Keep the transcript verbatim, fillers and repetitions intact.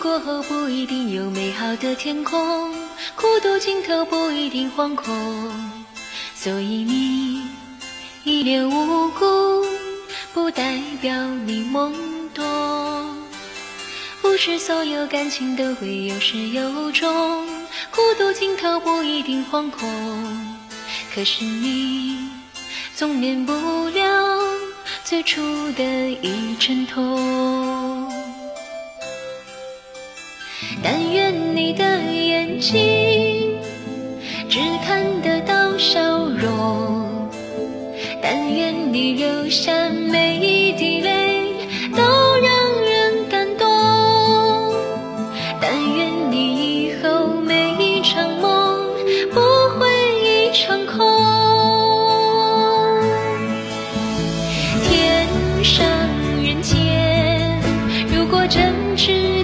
过后不一定有美好的天空，孤独尽头不一定惶恐。所以你一脸无辜，不代表你懵懂。不是所有感情都会有始有终，孤独尽头不一定惶恐。可是你总免不了最初的一阵痛。但愿你的眼睛只看得到笑容，但愿你流下每一滴泪都让人感动，但愿你以后每一场梦不会一场空。天上人间，如果真只